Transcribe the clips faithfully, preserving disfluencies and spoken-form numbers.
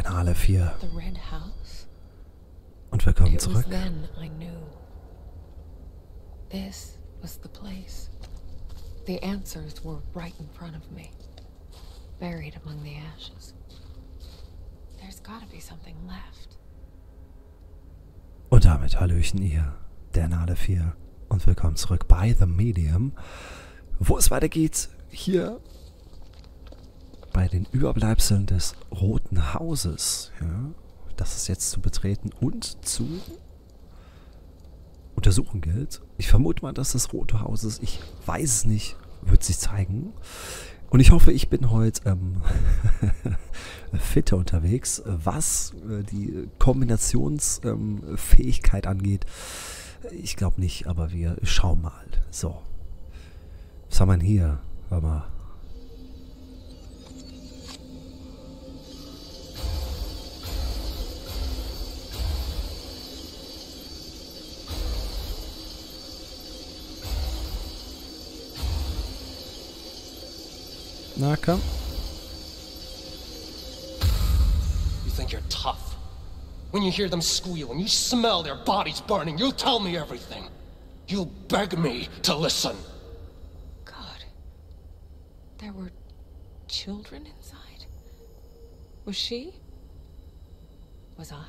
Annale vier. The Red House? Und willkommen It was zurück. then I knew. This was the place. The answers were right in front of me, buried among the ashes. There's gotta be something left. Und damit Hallöchen ihr, der Annale vier. Und willkommen zurück bei The Medium, wo es weitergeht, hier bei den Überbleibseln des Roten Hauses. Ja, das ist jetzt zu betreten und zu untersuchen gilt. Ich vermute mal, dass das Rote Haus ist. Ich weiß es nicht, wird sich zeigen. Und ich hoffe, ich bin heute ähm, fitter unterwegs, was äh, die Kombinationsfähigkeit ähm, angeht. Ich glaube nicht, aber wir schauen mal. So. Was haben wir denn hier? Warte mal. Na komm. You think you're tough? When you hear them squeal and you smell their bodies burning, you'll tell me everything. You'll beg me to listen. God. There were children inside? Was she? Was I?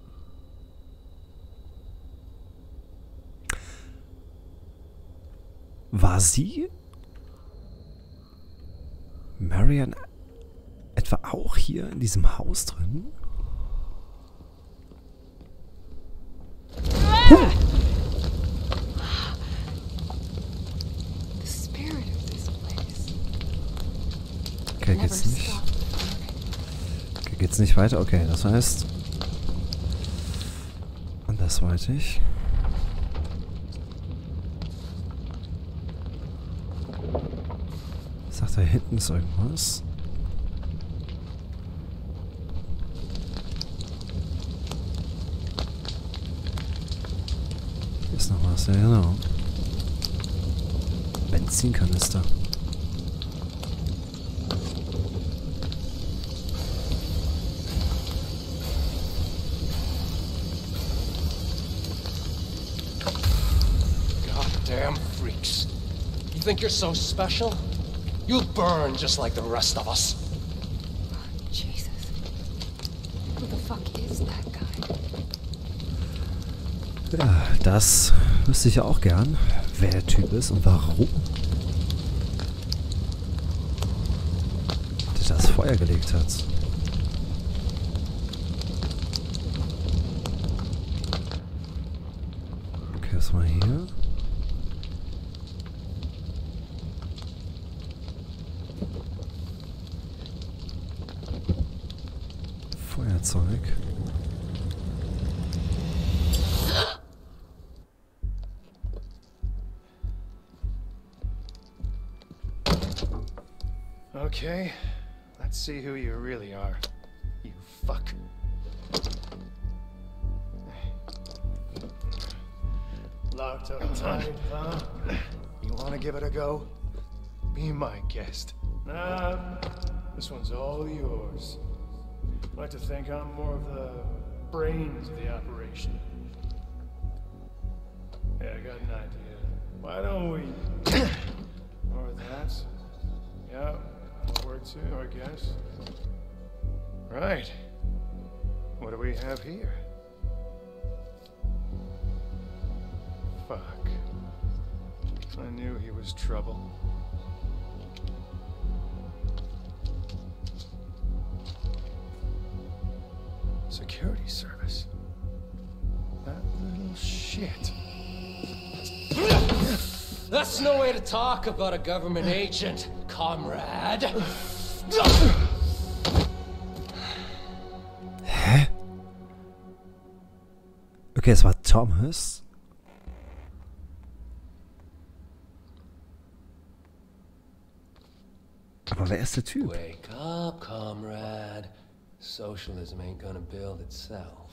War sie? Marion etwa auch hier in diesem Haus drin? Huh. The spirit of this place. Okay, Never geht's nicht. stopped. Okay, geht's nicht weiter? Okay, das heißt andersweitig. Ich sag, da hinten ist irgendwas. Hier ist noch was, ja genau. Benzinkanister. Goddamn freaks. You think you're so special? You'll burn just like the rest of us. Jesus. Who the fuck is that guy? Ja, das wüsste ich ja auch gern, wer der Typ ist und warum der das Feuer gelegt hat. Okay, was war hier? Feuerzeug. Okay, let's see who you really are. You fuck. Locked up tight, huh? You wanna give it a go? Be my guest. Nah, this one's all yours. I like to think I'm more of the brains of the operation. Yeah, I got an idea. Why don't we... or that. Yeah, that'll work too, I guess. Right. What do we have here? Fuck. I knew he was trouble. Security service. That little shit. That's no way to talk about a government agent, comrade. Hä? Okay, es war Thomas. Aber wer ist der Typ? Wake up, comrade. Socialism ain't gonna build itself.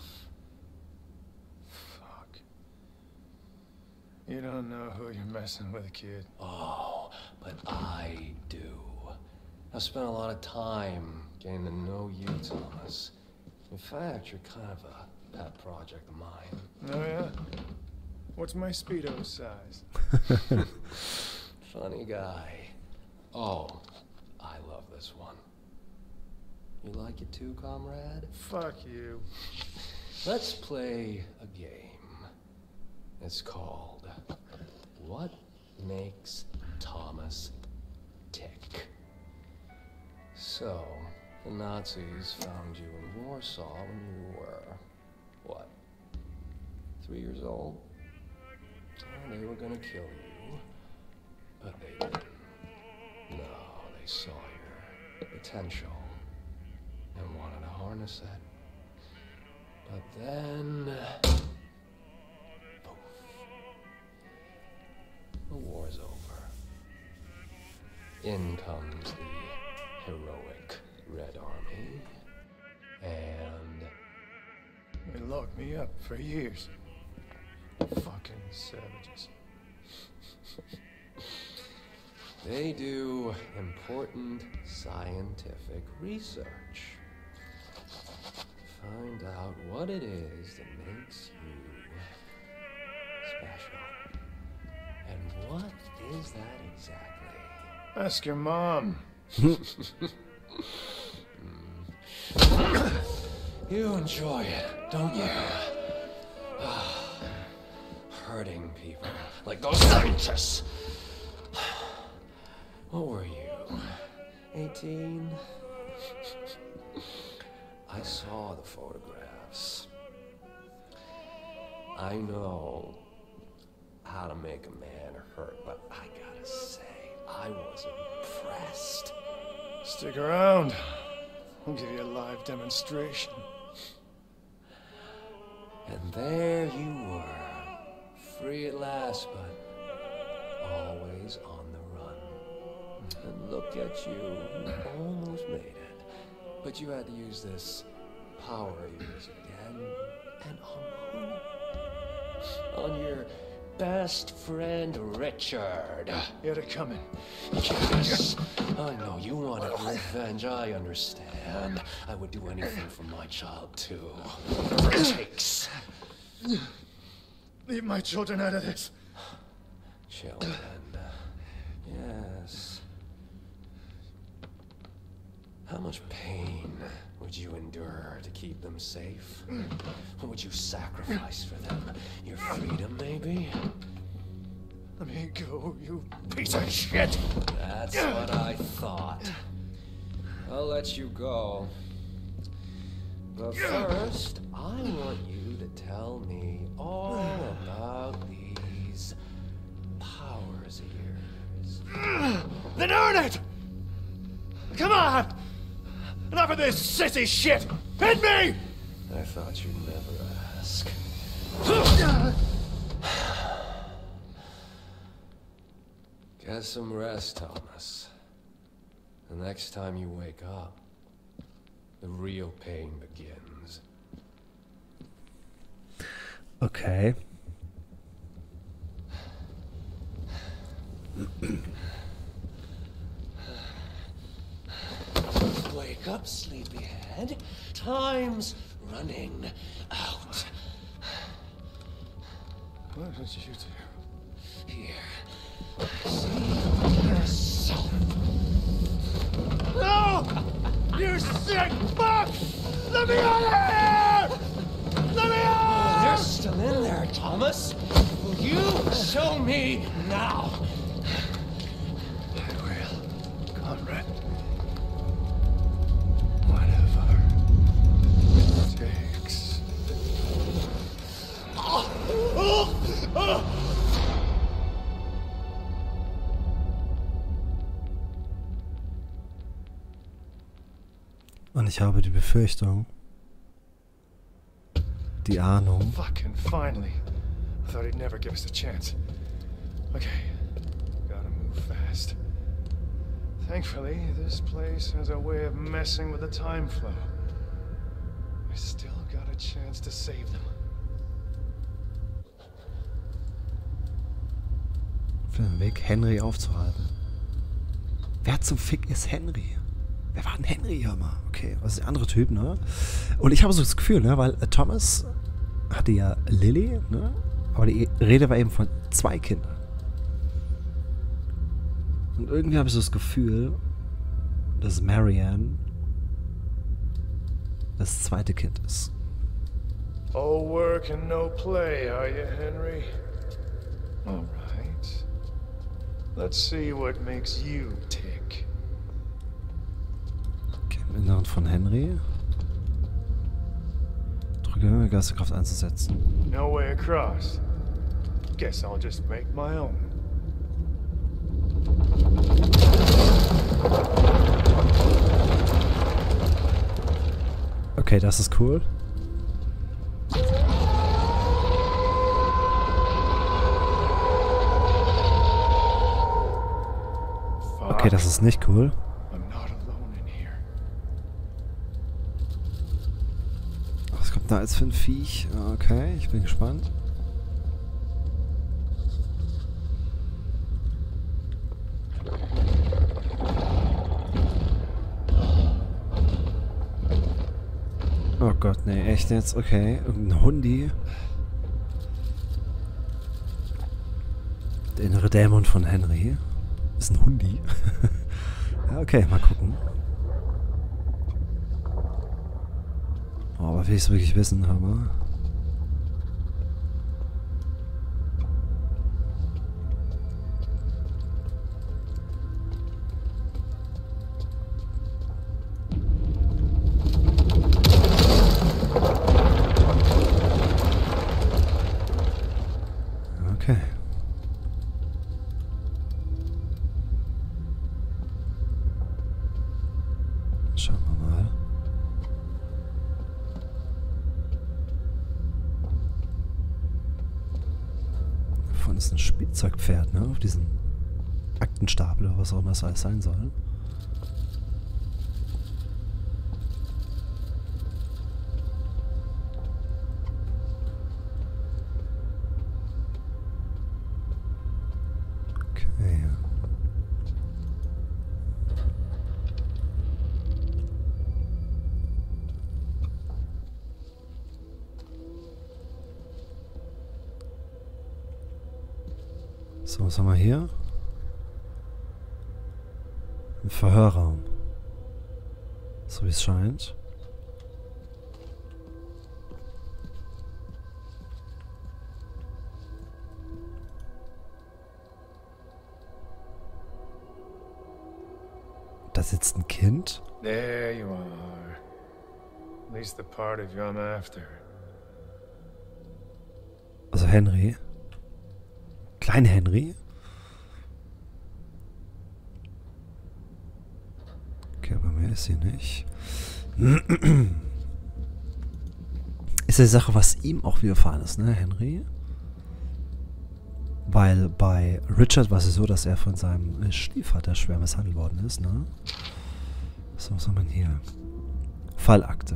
Fuck. You don't know who you're messing with, kid. Oh, but I do. I've spent a lot of time getting to know you, Thomas. In fact, you're kind of a pet project of mine. Oh yeah? What's my Speedo size? Funny guy. Oh, I love this one. You like it too, comrade? Fuck you. Let's play a game. It's called What Makes Thomas Tick? So, the Nazis found you in Warsaw when you were, what, three years old? Oh, they were gonna kill you, but they didn't. No, they saw your potential and wanted to harness it. But then, poof, the war's over. In comes the heroic Red Army, and They locked me up for years. Fucking savages. they do important scientific research. Find out what it is that makes you special. And what is that exactly? Ask your mom. You enjoy it, don't you? Hurting people like those scientists. What were you? eighteen? I saw the photographs. I know how to make a man hurt, but I gotta say, I was impressed. Stick around. I'll give you a live demonstration. And there you were, free at last, but always on the run. And look at you, you almost made it. But you had to use this power of yours again. And on who? On your best friend, Richard. You had it coming. Yes. I know you wanted revenge, I understand. I would do anything for my child, too. Whatever it takes. Leave my children out of this. Children. Yes. How much pain would you endure to keep them safe? What would you sacrifice for them? Your freedom, maybe? Let me go, you piece of shit! That's what I thought. I'll let you go. But first, I want you to tell me all about these powers of yours. Then earn it! Come on! Enough of this sissy shit! Hit me! I thought you'd never ask. Get some rest, Thomas. The next time you wake up, the real pain begins. Okay. Wake up, sleepyhead. Time's running out. What did you do? Here. See yourself. No! You sick fuck! Let me out of here! Let me out! They're still in there, Thomas. Will you show me now? I will, Conrad. Whatever it takes. Und ich habe die Befürchtung, die Ahnung, Fucking finally. I thought he'd never give us a chance. Okay, gotta move fast. Thankfully, this place has a way of messing with the time flow. I still got a chance to save them. für den Weg, Henry aufzuhalten. Wer zum Fick ist Henry? Wer war denn Henry hier mal? Okay, was ist der andere Typ, ne? Und ich habe so das Gefühl, ne, weil äh, Thomas hatte ja Lily, ne? Aber die Rede war eben von zwei Kindern. Und irgendwie habe ich so das Gefühl, dass Marianne das zweite Kind ist. All work and no play, are you, Henry? All right. Let's see what makes you tick. Okay, im Inneren von Henry. Drücke Geisterkraft einzusetzen. No way across. Guess I'll just make my own. Okay, das ist cool. Okay, das ist nicht cool. Was kommt da jetzt für ein Viech? Okay, ich bin gespannt. Oh Gott, nee, echt jetzt? Okay, irgendein Hundi. Der innere Dämon von Henry. Ist ein Hundi. Ja, okay, mal gucken. Oh, aber will ich es wirklich wissen, aber... Okay. Schauen wir mal. Davon ist ein Spielzeugpferd, ne? Auf diesem Aktenstapel oder was auch immer das alles sein soll. Okay. So, was haben wir hier? Ein Verhörraum. So wie es scheint. Da sitzt ein Kind. There you are. At least the part of you I'm after. Also Henry. Kleine Henry. Okay, aber mehr ist sie nicht. Ist ja die Sache, was ihm auch widerfahren ist, ne, Henry? Weil bei Richard war es so, dass er von seinem Stiefvater schwer misshandelt worden ist, ne? So, was haben wir hier? Fallakte.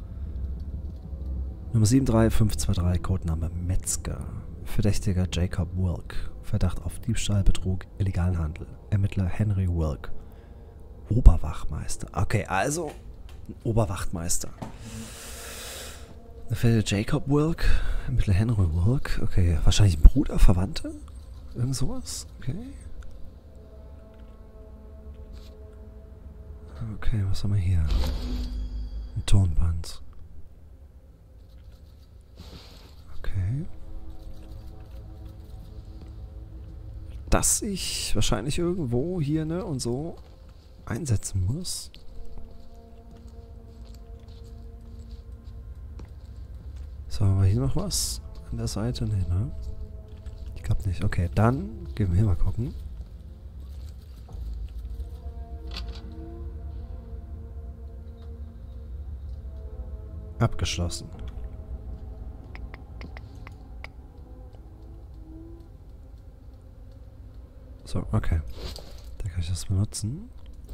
Nummer sieben drei fünf zwei drei, Codename Metzger. Verdächtiger Jacob Wilk. Verdacht auf Diebstahl, Betrug, illegalen Handel. Ermittler Henry Wilk. Oberwachtmeister. Okay, also ein Oberwachtmeister. Verdächtiger Jacob Wilk. Ermittler Henry Wilk. Okay, wahrscheinlich ein Bruder, Verwandte? Irgend sowas? Okay. Okay, was haben wir hier? Ein Tonband. Okay. Das ich wahrscheinlich irgendwo hier, ne, und so einsetzen muss. So, haben wir hier noch was an der Seite? Ne, ne? Ich glaube nicht. Okay, dann gehen wir hier mal gucken. Abgeschlossen. So, okay. Da kann ich das benutzen.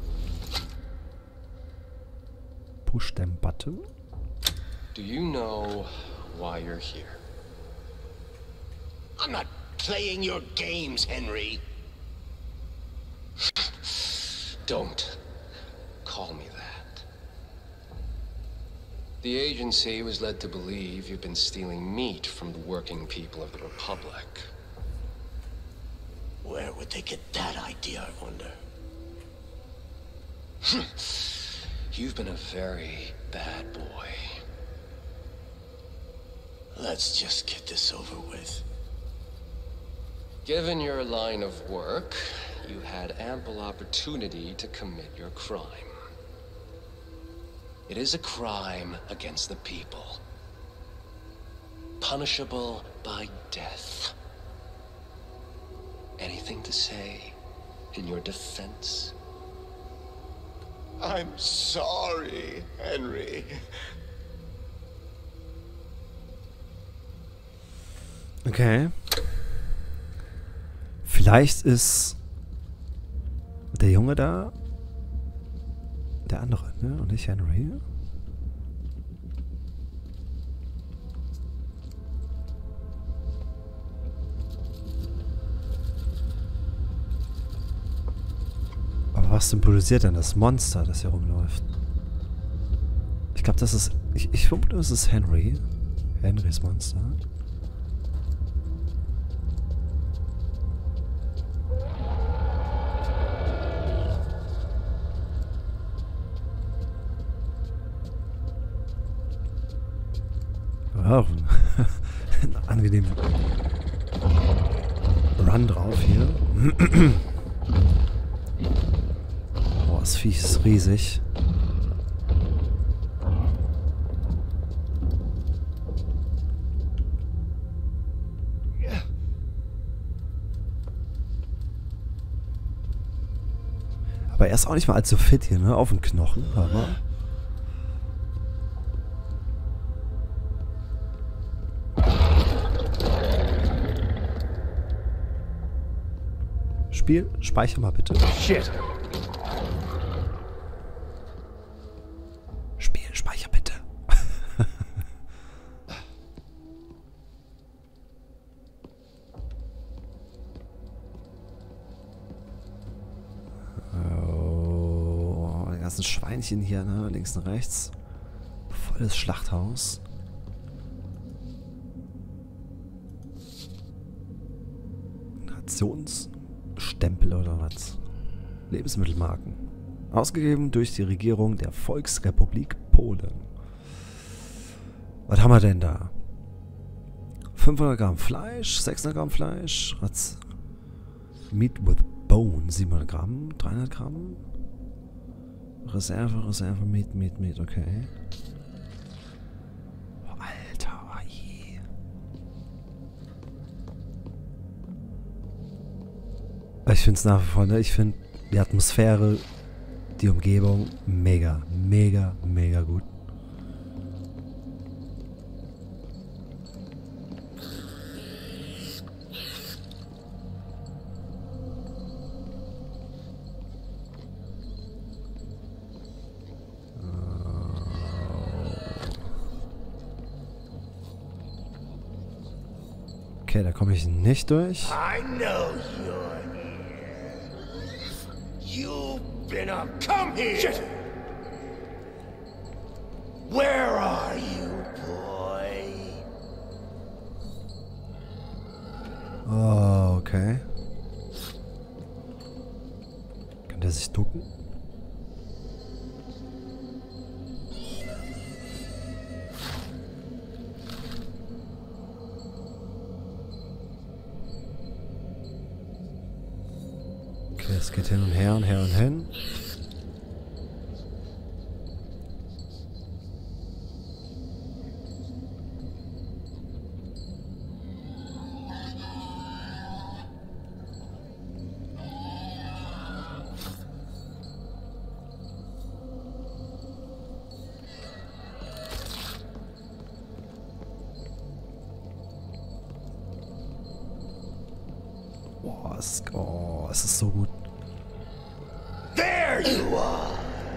Push them button. Do you know why you're here? I'm not playing your games, Henry. Don't call me that. The agency was led to believe you've been stealing meat from the working people of the Republic. Where would they get that idea, I wonder? You've been a very bad boy. Let's just get this over with. Given your line of work, you had ample opportunity to commit your crime. It is a crime against the people. Punishable by death. Anything to say in your defense? I'm sorry, Henry. Okay. Vielleicht ist der Junge da der andere, ne? Und nicht Henry. Aber was symbolisiert denn das Monster, das hier rumläuft? Ich glaube, das ist... Ich, ich vermute, das ist Henry. Henrys Monster. Auch ein angenehmer Run drauf hier. Boah, das Viech ist riesig. Aber er ist auch nicht mal allzu fit hier, ne? Auf den Knochen, aber... Spiel, speicher mal bitte. Shit. Spiel, speicher bitte. Oh, die ganzen Schweinchen hier, ne? Links und rechts. Volles Schlachthaus. Nations... Stempel oder was? Lebensmittelmarken. Ausgegeben durch die Regierung der Volksrepublik Polen. Was haben wir denn da? fünfhundert Gramm Fleisch, sechshundert Gramm Fleisch, was? Meat with Bone, siebenhundert Gramm, dreihundert Gramm. Reserve, Reserve, Meat, Meat, Meat, okay. Oh, Alter, je. Ich finde es nach wie vor, ne? Ich finde die Atmosphäre, die Umgebung mega, mega, mega gut. Okay, da komme ich nicht durch. I know you're here. You've been up. Come here. Shit. Where are you, boy? Oh, okay. Kann der sich ducken? Okay, es geht hin und her und her und hin. Boah, es ist, oh, es ist so gut. There you are.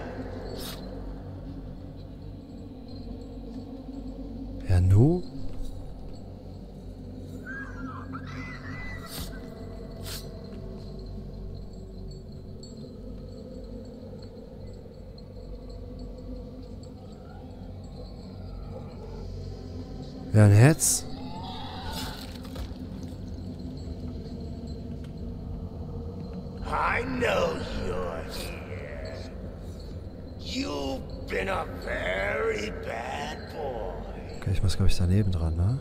Ja, nu? Ja, und jetzt? I know you're here. You've been a very bad boy. Okay, ich muss, glaube ich, daneben dran, ne?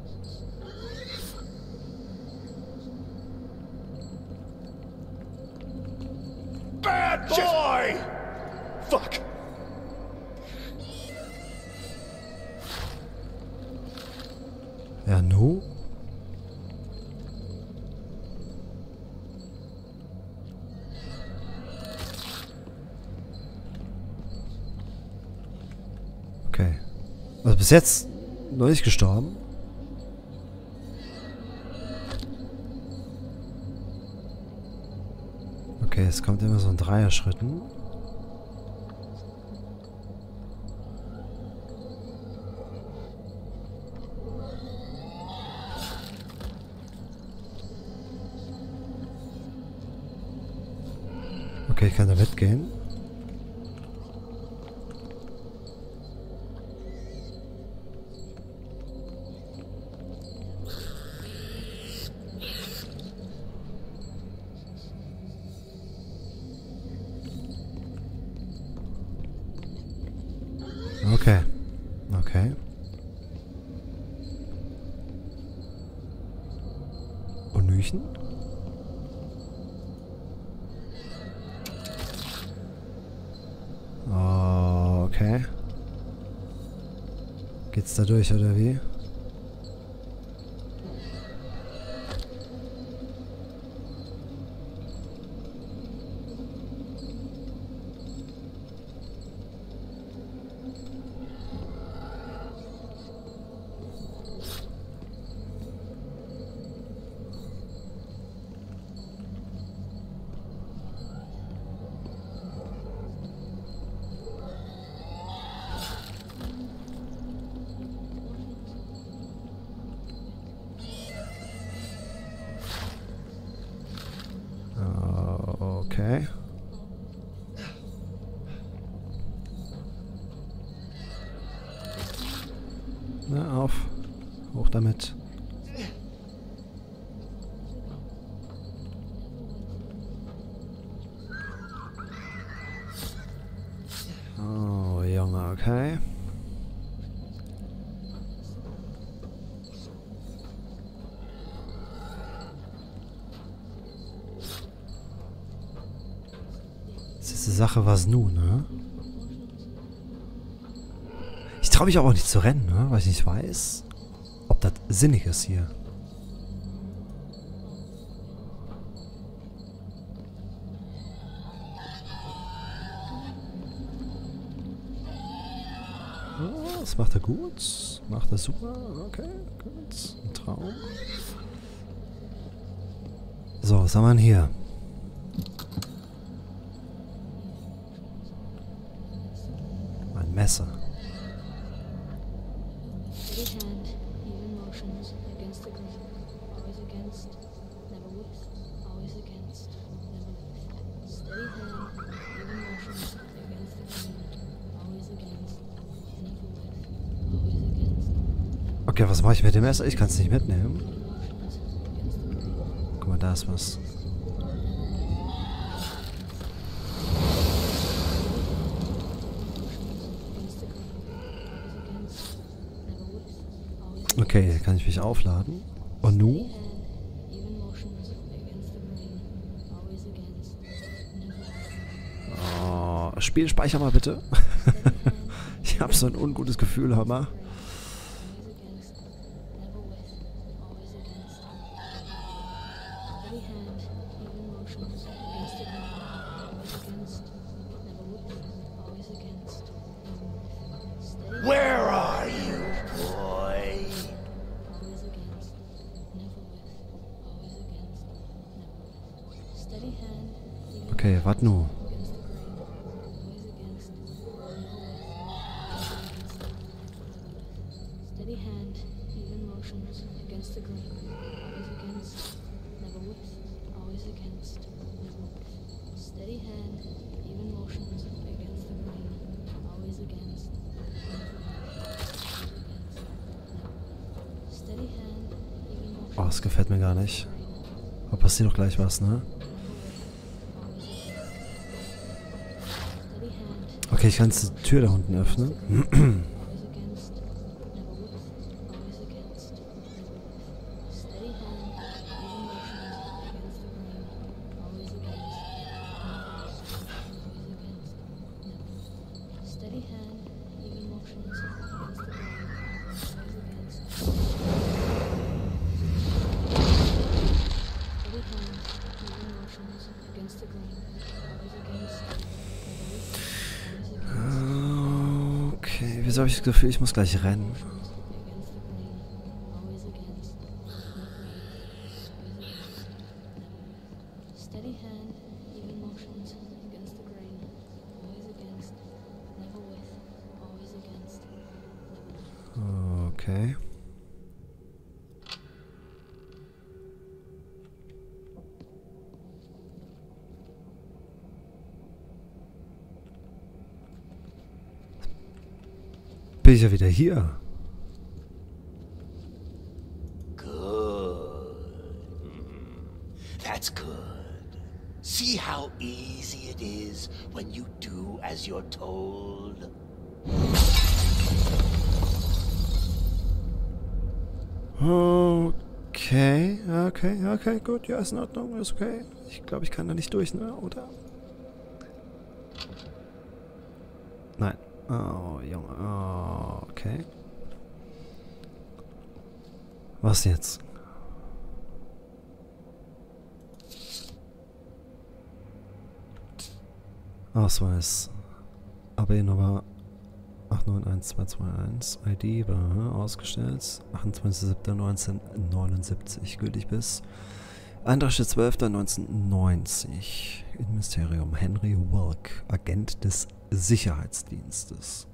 Bad boy! Fuck! Ja, nu? Okay. Also bis jetzt noch nicht gestorben. Okay, es kommt immer so in Dreier-Schritten. Okay, ich kann da mitgehen. Okay. Okay. Und Nüchen? Oh, okay. Geht's da durch, oder wie? Okay. Na, auf. Hoch damit. Oh, Junge, okay. Das ist die Sache, was nun, ne? Ich traue mich aber auch nicht zu rennen, ne? Weil ich nicht weiß, ob das sinnig ist hier. Oh, das macht er gut. Macht er super. Okay, gut. Ein Traum. So, was haben wir denn hier? Ein Messer. Steady hand, even motions, against the grain, always against, never with, always against, never with. Steady hand, even motions, against the grain, always against, never with, always against. Okay, was mache ich mit dem Messer? Ich kann es nicht mitnehmen. Motions, against the grain, Guck mal, da ist was. against the grain, always against, never with, always Okay, hier kann ich mich aufladen. Und nu? hand, even motions, against the grain, always against, never with. Oh, Spiel, speicher mal bitte. Ich habe so ein ungutes Gefühl, hör mal. Always against, never with, always against. Steady hand, even motions, against the grain, always against, never with, always against, never with. Steady Where are you, boy? always against, never with, always against, never with. Steady hand, even Okay, wat nu? against the grain, always against, never with, always against, never with. Steady hand, even motions, against the grain, always against, never with, always against, never with. Steady hand, even motions, against the grain, always against, never with, always against, never with. Oh, das gefällt mir gar nicht. Aber passiert doch gleich was, ne? Okay, ich kann jetzt die Tür da unten öffnen. Okay, wieso habe ich das Gefühl, ich muss gleich rennen? Okay. Bin ich ja wieder hier. Good. That's good. See how easy it is when you do as you're told? Okay, okay, okay, gut, ja, ist in Ordnung, ist okay. Ich glaube, ich kann da nicht durch, ne, oder? Nein. Oh, Junge, oh, okay. Was jetzt? Ausweis. A B Nummer acht neun eins zwei zwei eins. I D war ausgestellt. achtundzwanzigster siebter neunzehnhundertneunundsiebzig. Gültig bis einunddreißigster zwölfter neunzehnhundertneunzig. Innenministerium. Henry Wilk. Agent des Sicherheitsdienstes.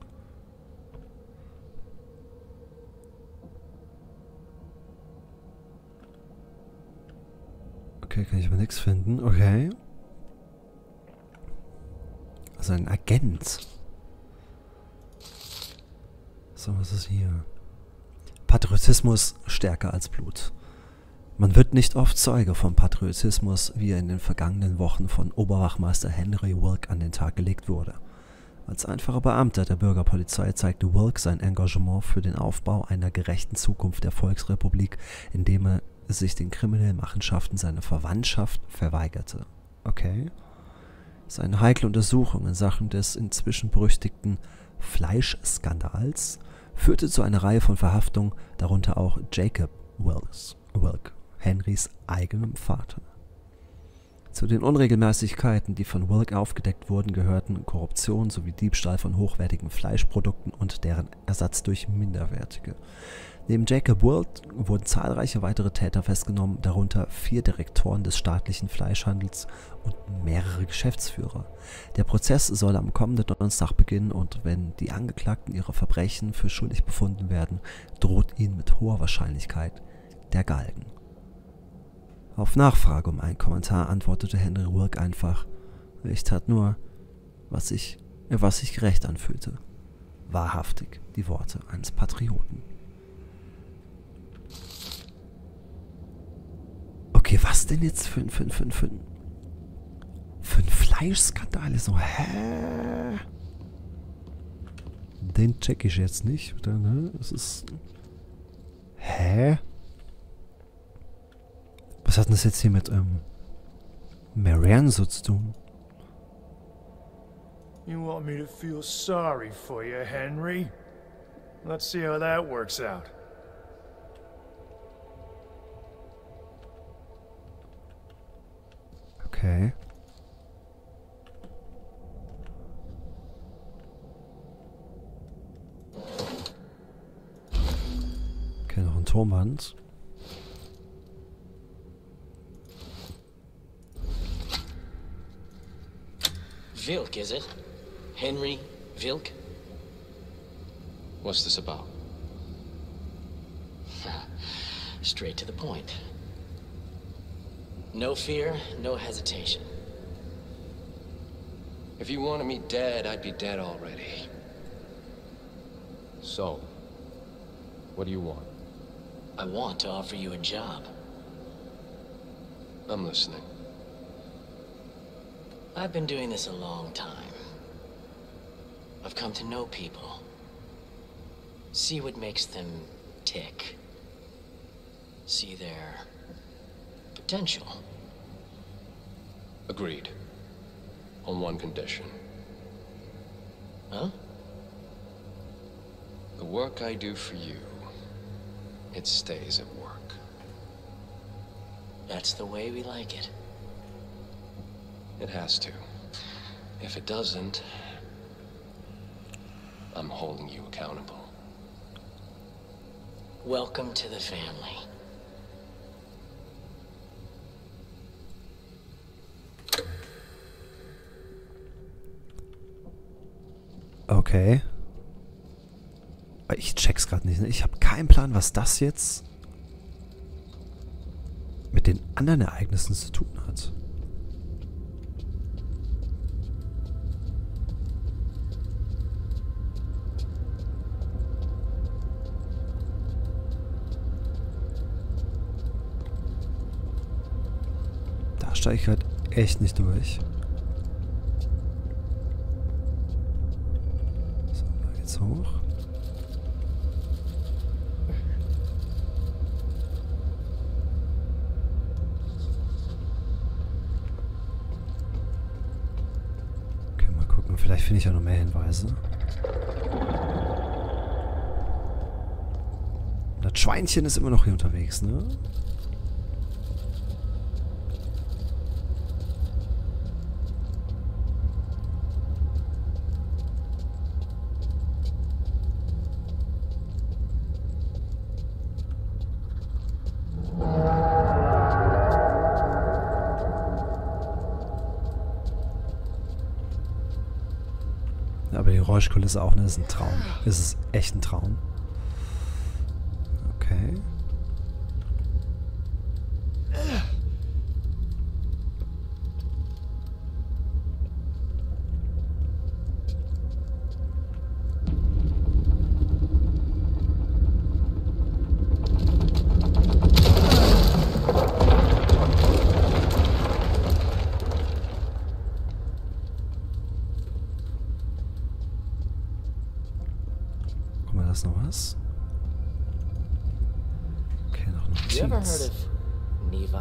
Okay, kann ich aber nichts finden. Okay. Also ein Agent. So, was ist hier? Patriotismus stärker als Blut. Man wird nicht oft Zeuge vom Patriotismus, wie er in den vergangenen Wochen von Oberwachmeister Henry Wilk an den Tag gelegt wurde. Als einfacher Beamter der Bürgerpolizei zeigte Wilk sein Engagement für den Aufbau einer gerechten Zukunft der Volksrepublik, indem er sich den kriminellen Machenschaften seiner Verwandtschaft verweigerte. Okay. Seine heikle Untersuchung in Sachen des inzwischen berüchtigten Fleischskandals führte zu einer Reihe von Verhaftungen, darunter auch Jacob Wilks, Wilk, Henrys eigenem Vater. Zu den Unregelmäßigkeiten, die von Wilk aufgedeckt wurden, gehörten Korruption sowie Diebstahl von hochwertigen Fleischprodukten und deren Ersatz durch minderwertige. Neben Jacob Wilk wurden zahlreiche weitere Täter festgenommen, darunter vier Direktoren des staatlichen Fleischhandels und mehrere Geschäftsführer. Der Prozess soll am kommenden Donnerstag beginnen und wenn die Angeklagten ihre Verbrechen für schuldig befunden werden, droht ihnen mit hoher Wahrscheinlichkeit der Galgen. Auf Nachfrage um einen Kommentar antwortete Henry Wilk einfach: Ich tat nur, was sich, was sich gerecht anfühlte. Wahrhaftig die Worte eines Patrioten. Okay, was denn jetzt für ein für, für, für, für ein Fleischskandal? So, hä? Den check ich jetzt nicht, oder, ne? Es ist... Hä? Was hat denn das jetzt hier mit, ähm... Marianne so zu tun? You want me to feel sorry for you, Henry? Let's see how that works out. Okay. Okay, noch ein Turmband. Wilk, is it? Henry Wilk? What's this about? Straight to the point. No fear, no hesitation. If you wanted me dead, I'd be dead already. So, what do you want? I want to offer you a job. I'm listening. I've been doing this a long time. I've come to know people. See what makes them tick. See their potential. Agreed. On one condition. Huh? The work I do for you, it stays at work. That's the way we like it. It has to. If it doesn't, I'm holding you accountable. Welcome to the family. Okay. Ich check's gerade nicht. Ne? Ich habe keinen Plan, was das jetzt mit den anderen Ereignissen zu tun hat. Da steige ich halt echt nicht durch. So, da geht's hoch. Vielleicht finde ich ja noch mehr Hinweise. Das Schweinchen ist immer noch hier unterwegs, ne? Aber die Geräuschkulisse auch, ne? Ist ein Traum. Es ist echt ein Traum. Okay. Noch was? Okay, noch eine You ever heard Notiz. of Neva?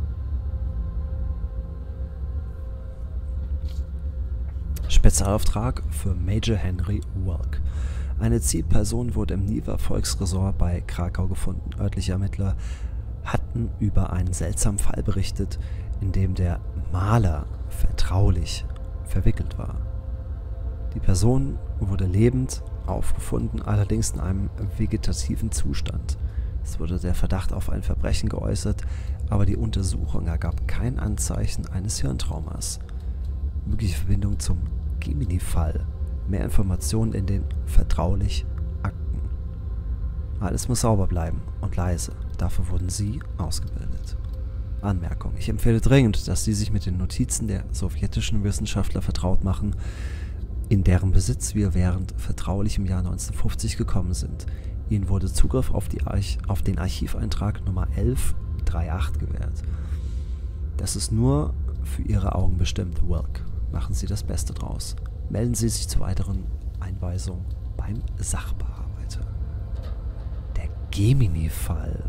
Spezialauftrag für Major Henry Welk. Eine Zielperson wurde im Neva-Volksresort bei Krakau gefunden. Örtliche Ermittler hatten über einen seltsamen Fall berichtet, in dem der Maler vertraulich verwickelt war. Die Person wurde lebend aufgefunden, allerdings in einem vegetativen Zustand. Es wurde der Verdacht auf ein Verbrechen geäußert, aber die Untersuchung ergab kein Anzeichen eines Hirntraumas. Mögliche Verbindung zum Gemini-Fall. Mehr Informationen in den vertraulich Akten. Alles muss sauber bleiben und leise. Dafür wurden Sie ausgebildet. Anmerkung: Ich empfehle dringend, dass Sie sich mit den Notizen der sowjetischen Wissenschaftler vertraut machen, in deren Besitz wir während vertraulich im Jahr neunzehnhundertfünfzig gekommen sind. Ihnen wurde Zugriff auf, die Arch auf den Archiveintrag Nummer elf achtunddreißig gewährt. Das ist nur für Ihre Augen bestimmt, Welk. Machen Sie das Beste draus. Melden Sie sich zu weiteren Einweisungen beim Sachbearbeiter. Der Gemini-Fall.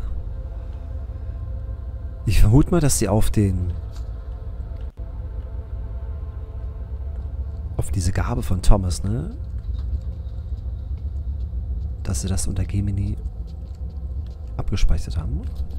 Ich vermute mal, dass Sie auf den auf diese Gabe von Thomas, ne? Dass sie das unter Gemini abgespeichert haben.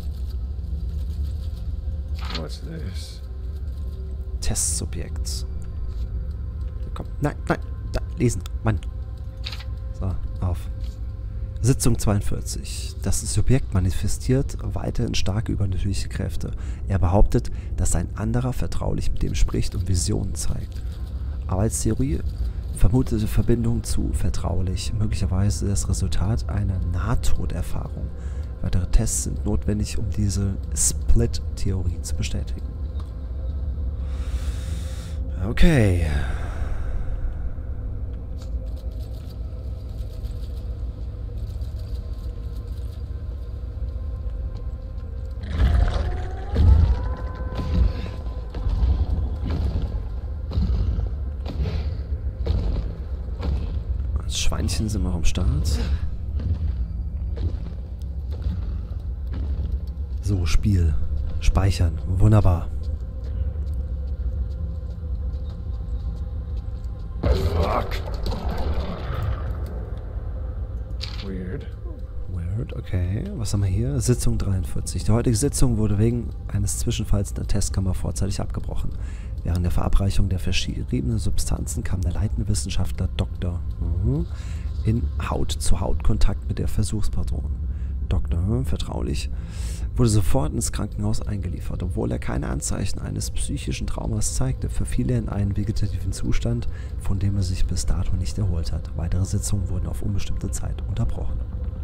What's this? Testsubjekt. Komm, nein, nein, da, lesen, Mann. So, auf. Sitzung zweiundvierzig. Das Subjekt manifestiert weiterhin starke übernatürliche Kräfte. Er behauptet, dass ein anderer vertraulich mit ihm spricht und Visionen zeigt. Arbeitstheorie: vermutete Verbindung zu vertraulich, möglicherweise das Resultat einer Nahtoderfahrung. Weitere Tests sind notwendig, um diese Split-Theorie zu bestätigen. Okay. Mädchen sind noch am Start. So, Spiel. Speichern. Wunderbar. Fuck. Weird. Weird, okay. Was haben wir hier? Sitzung dreiundvierzig. Die heutige Sitzung wurde wegen eines Zwischenfalls in der Testkammer vorzeitig abgebrochen. Während der Verabreichung der verschriebenen Substanzen kam der leitende Wissenschaftler Doktor mhm, in Haut-zu-Haut-Kontakt mit der Versuchsperson. Doktor, mhm, vertraulich, wurde sofort ins Krankenhaus eingeliefert. Obwohl er keine Anzeichen eines psychischen Traumas zeigte, verfiel er in einen vegetativen Zustand, von dem er sich bis dato nicht erholt hat. Weitere Sitzungen wurden auf unbestimmte Zeit unterbrochen.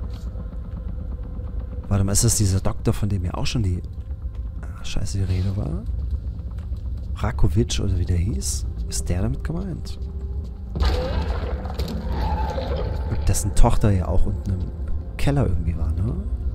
Warte mal, ist das dieser Doktor, von dem ja auch schon die... Ah, scheiße, die Rede war? Rakovic oder wie der hieß? Ist der damit gemeint? Und dessen Tochter ja auch unten im Keller irgendwie war, ne?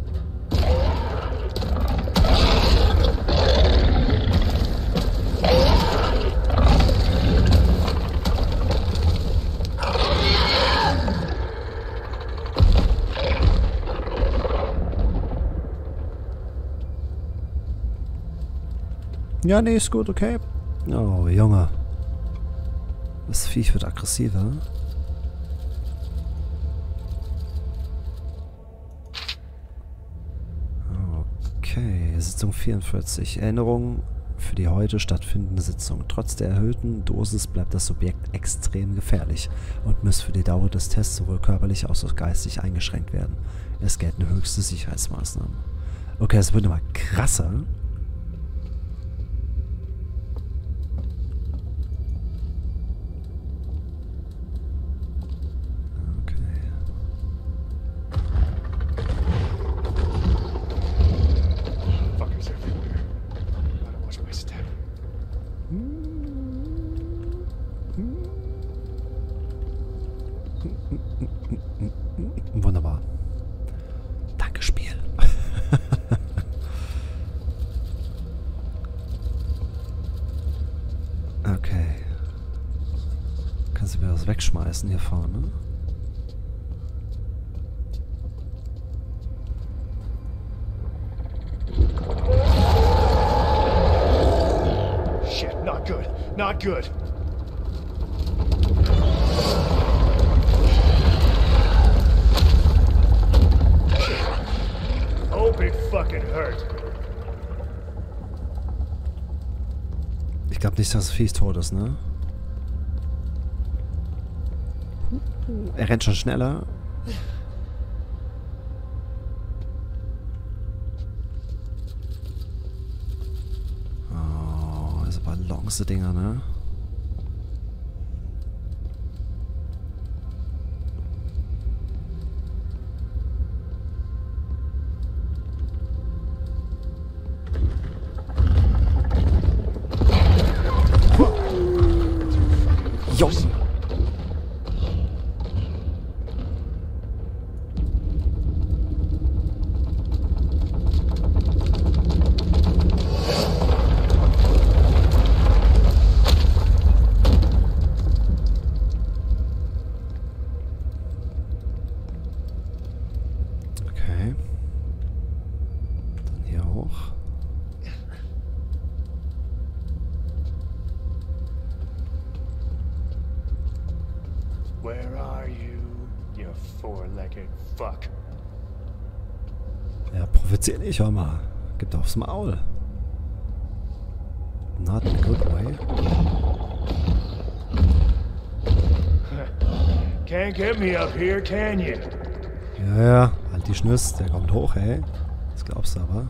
Ja, nee, ist gut, okay. Oh, Junge. Das Viech wird aggressiver. Okay, Sitzung vierundvierzig. Erinnerung für die heute stattfindende Sitzung. Trotz der erhöhten Dosis bleibt das Subjekt extrem gefährlich und muss für die Dauer des Tests sowohl körperlich als auch geistig eingeschränkt werden. Es gelten höchste Sicherheitsmaßnahmen. Okay, es wird immer krasser. Wunderbar. Danke, Spiel. Okay. Kannst du mir was wegschmeißen hier vorne? Shit, not good. Not good. Hope it fucking hurt. Ich glaube nicht, dass das Vieh tot ist, ne? Er rennt schon schneller. Oh, diese Ballons, die Dinger, ne? Jo. Okay. Dann hier hoch. Where are you, you four-legged fuck? Ja, provozier nicht, hör mal. Gib doch aufs Maul. Not in a good way. Can't get me up here, can you? Ja, ja, halt die Schnüss, der kommt hoch, ey. Das glaubst du aber.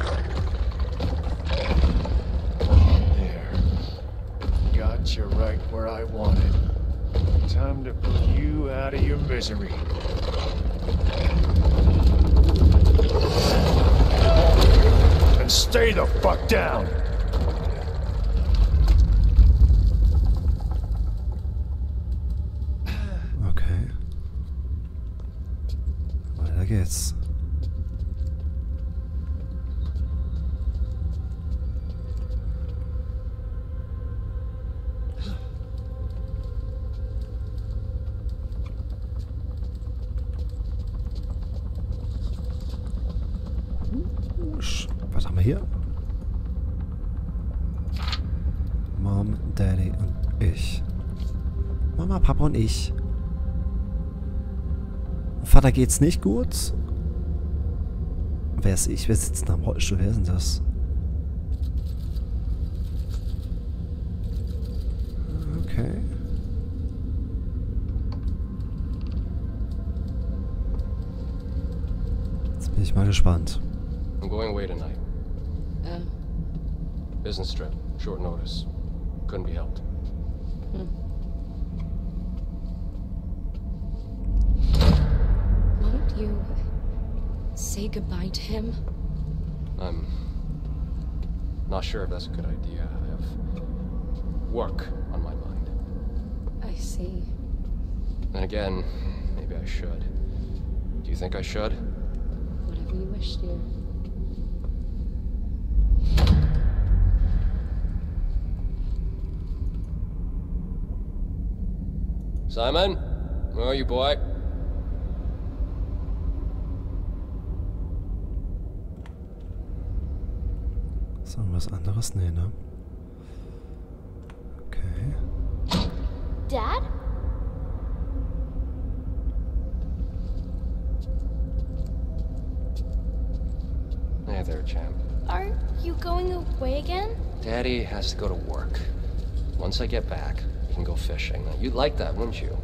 There. Got you right where I wanted. Time to put you out of your misery. And stay the fuck down! Okay. Weiter geht's. komisch. Was haben wir hier? Mom, Daddy und ich. Mama, Papa und ich. Vater geht's nicht gut. Wer ist ich? Wer sitzt da am Rollstuhl? Wer ist denn das? Okay. Jetzt bin ich mal gespannt. I'm going away tonight. Uh, Business trip. Short notice. Couldn't be helped. Won't you say goodbye to him? I'm not sure if that's a good idea. I have work on my mind. I see. And again, maybe I should. Do you think I should? Whatever you wish, dear. Simon? Where are you, boy? Ist noch was anderes? Nee, ne? Okay. Dad? Hey there, champ. Are you going away again? Daddy has to go to work. Once I get back, we can go fishing. You'd like that, wouldn't you?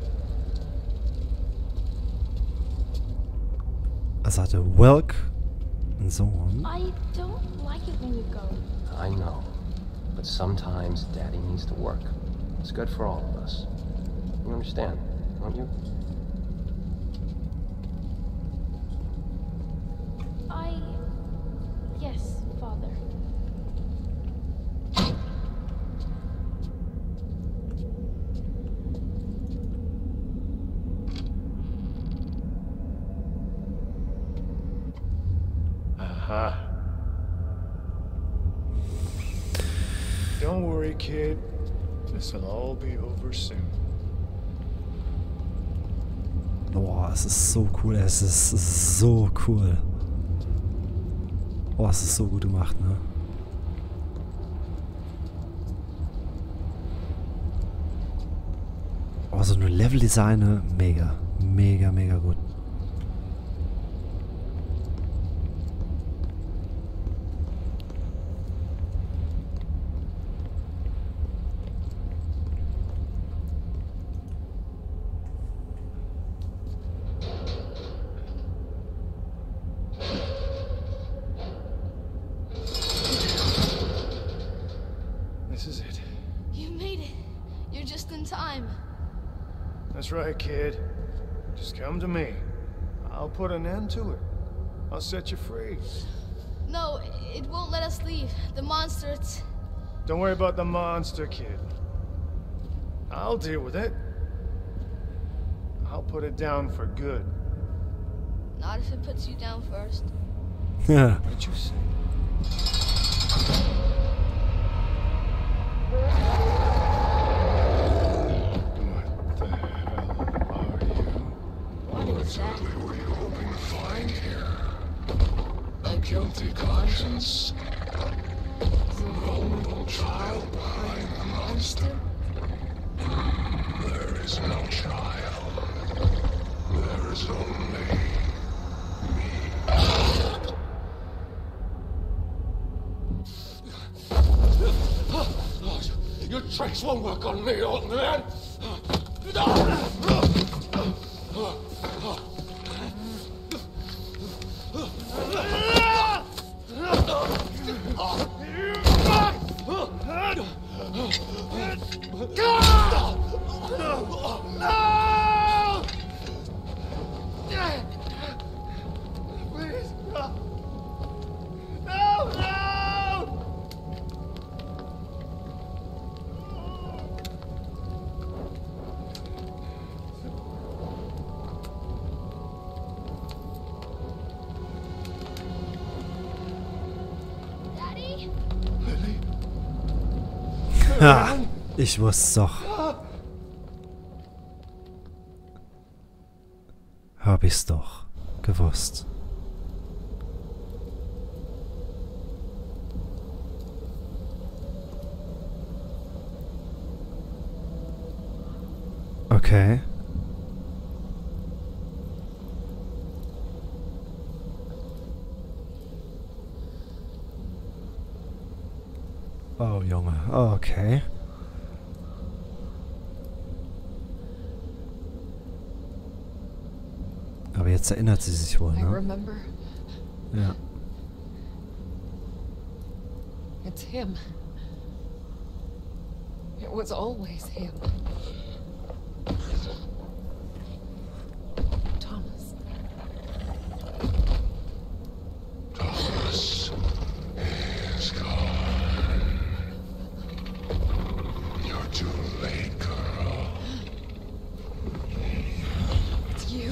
Er sagte Welk und so. I don't like it when you go. I know. But sometimes Daddy needs to work. It's good for all of us. You understand, don't you? I... Yes, Father. Aha. Don't worry, kid. This'll all be over soon. Boah, es ist so cool. Es ist so cool. Boah, es ist so gut gemacht, ne? Oh, so eine Leveldesign, mega. Mega, mega gut. This is it. You made it. You're just in time. That's right, kid. Just come to me. I'll put an end to it. I'll set you free. No, it won't let us leave. The monster, it's... Don't worry about the monster, kid. I'll deal with it. I'll put it down for good. Not if it puts you down first. Ja. What did you say? What the hell are you? What is that? Were you hoping to find here? A guilty conscience. Is a Vulnerable child behind the monster. There is no child. There is only Your tricks won't work on me, old man! Please, no! No, no! Daddy? Lily? Ha, ich wusste doch. Hab ich's doch gewusst. Okay. Oh, Junge. Oh, okay. Aber jetzt erinnert sie sich wohl, I ne? remember. Ja. It's him. It was always him. Thomas. Thomas is gone. You're too late, girl. It's you.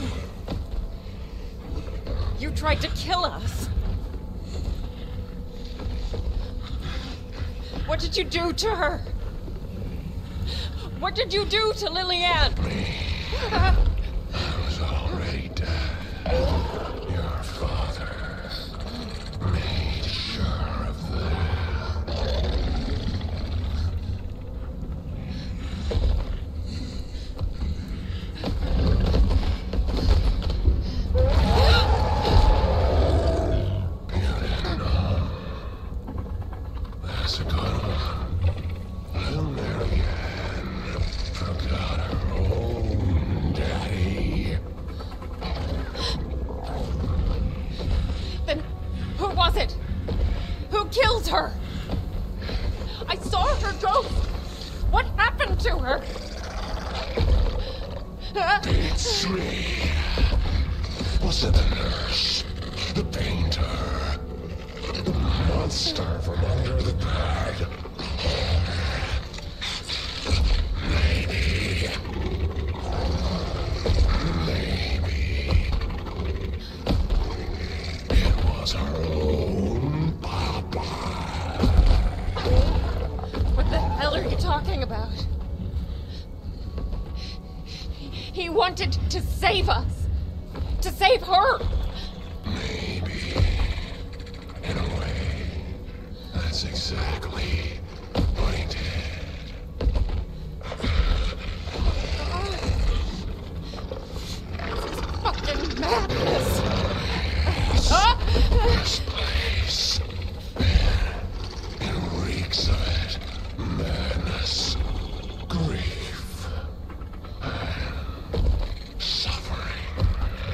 You tried to kill us. What did you do to her? What did you do to Lillian? I was already dead. Your father made sure of that. You didn't know. That's a good one. Little Marianne forgot her own daddy. Then who was it? Who killed her? I saw her ghost. What happened to her? Huh? It's me. Was it the nurse? The painter? The monster from under the bed? Maybe. Maybe. It was her own papa. What the hell are you talking about? He wanted to save us. To save her. Maybe. In a way, that's exactly what he did. Fucking madness. Huh? This place. It reeks of it. Madness. Grief. And suffering.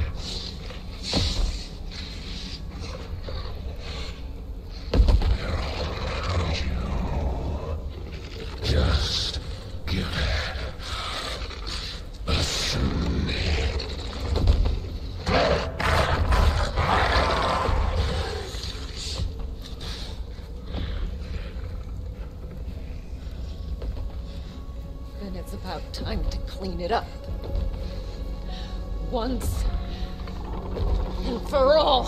They're all around you. Just give it a sniff. Then it's about time to clean it up. Once and for all.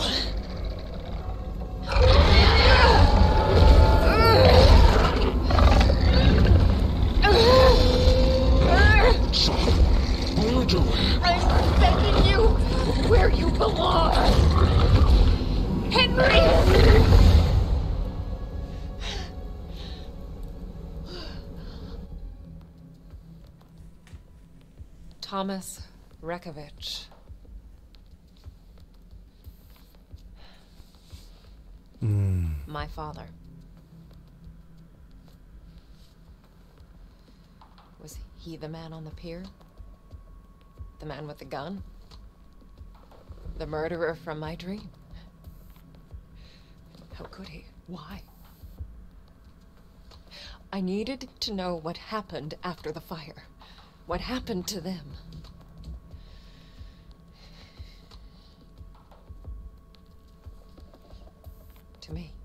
Son, what are you doing? I'm begging you where you belong. Henry! Thomas Rekovich. Mm. My father. Was he the man on the pier? The man with the gun? The murderer from my dream? How could he? Why? I needed to know what happened after the fire. What happened to them? To me.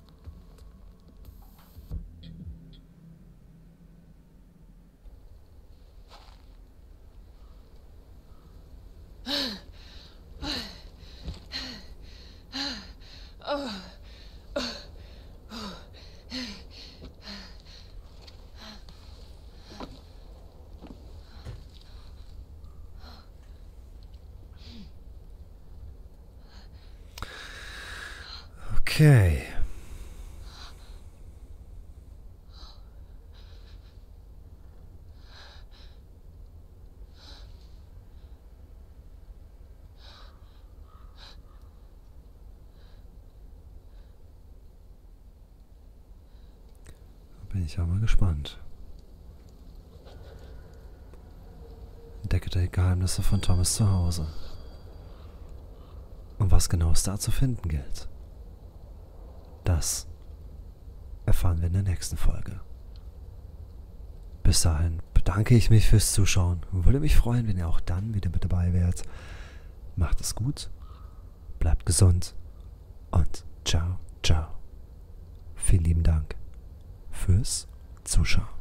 Okay. ich ja mal gespannt. Entdecke die Geheimnisse von Thomas zu Hause. Und was genau es da zu finden gilt, das erfahren wir in der nächsten Folge. Bis dahin bedanke ich mich fürs Zuschauen und würde mich freuen, wenn ihr auch dann wieder mit dabei wärt. Macht es gut, bleibt gesund und ciao, ciao. Vielen lieben Dank fürs Zuschauen.